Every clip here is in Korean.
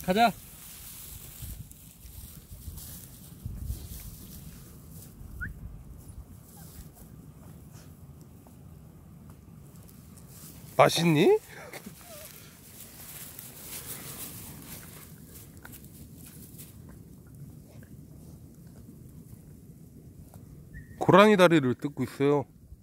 가자. 맛있니? 고라니 다리를 뜯고 있어요.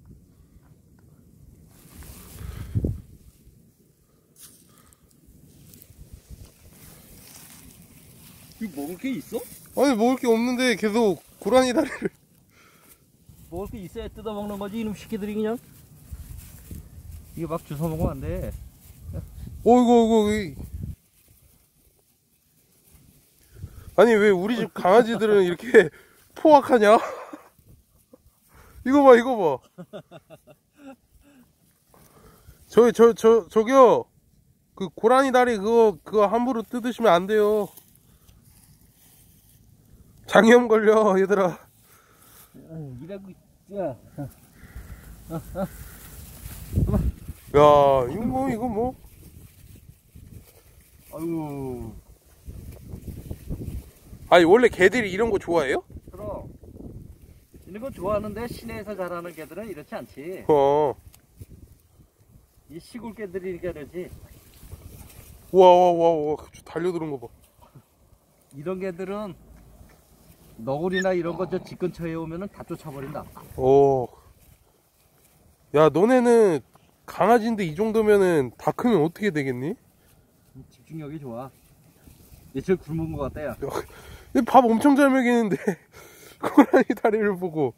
이거 먹을 게 있어? 아니 먹을 게 없는데 계속 고라니 다리를. 먹을 게 있어야 뜯어 먹는 거지 이놈 새끼들이 그냥. 이거 막 주워 먹으면 안 돼. 어이구. 아니 왜 우리 집 강아지들은 이렇게 포악하냐? 이거 봐. 저기요. 그 고라니 다리 그거 함부로 뜯으시면 안 돼요. 장염 걸려, 얘들아. 일하고 있자. 야, 이거 뭐. 아유. 아니, 원래 개들이 이런 거 좋아해요? 그럼. 이런 거 좋아하는데 시내에서 자라는 개들은 이렇지 않지. 이 시골 개들이니까 그러지. 와, 달려드는 거 봐. 이런 개들은 너구리나 이런 거 저 집 근처에 오면은 다 쫓아버린다. 야, 너네는 강아지인데 이 정도면은 다 크면 어떻게 되겠니? 집중력이 좋아. 며칠 굶은 것 같다, 야. 밥 엄청 잘 먹이는데 고라니 다리를 보고.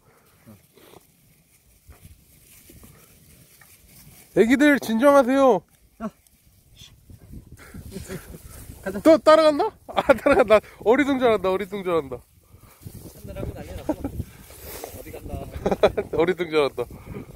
애기들 진정하세요. 가자. 또 따라갔나? 따라간다. 어리둥절한다. 찾느라고 난리 났어. 어디 간다. 어리둥절한다.